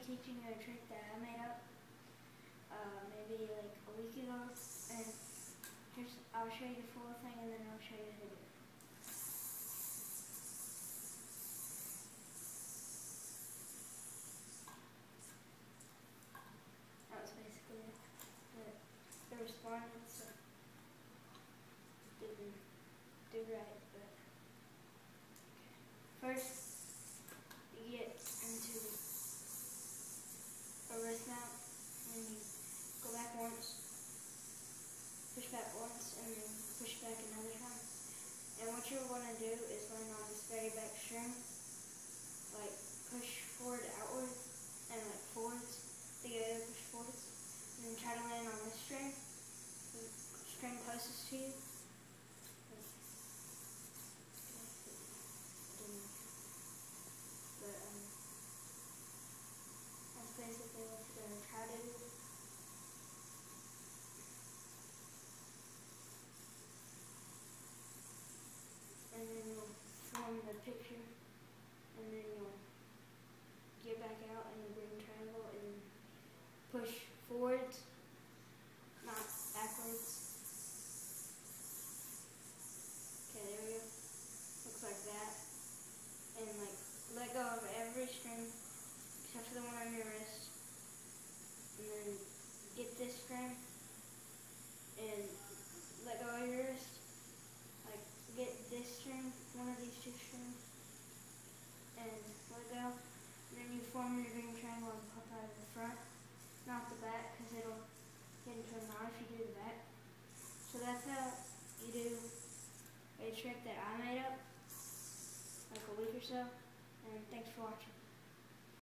teaching you a trick that I made up maybe like a week ago, and I'll show you the full thing and then I'll show you the video. That was basically it. The respondents didn't do right, but first you get into a wrist mount, and you go back once, push back once, and then push back another time. And what you want to do is land on this very back string, like push forward outwards, and like forwards, the Yoyo push forwards, and then try to land on this string, the string closest to you. But that's basically what you're going to try to do. And then you'll form the picture, and then you'll get back out in the green triangle and push forwards, not backwards. Okay, there we go. Looks like that. And like let go of every string except for the one on your wrist. And then get this string and let go of your wrist. Like get this string, one of these two strings, and let go. And then you form your green triangle and pop out of the front, not the back, because it'll get into a knot if you do the back. So that's how you do a trick that I made up like a week or so. And thanks for watching.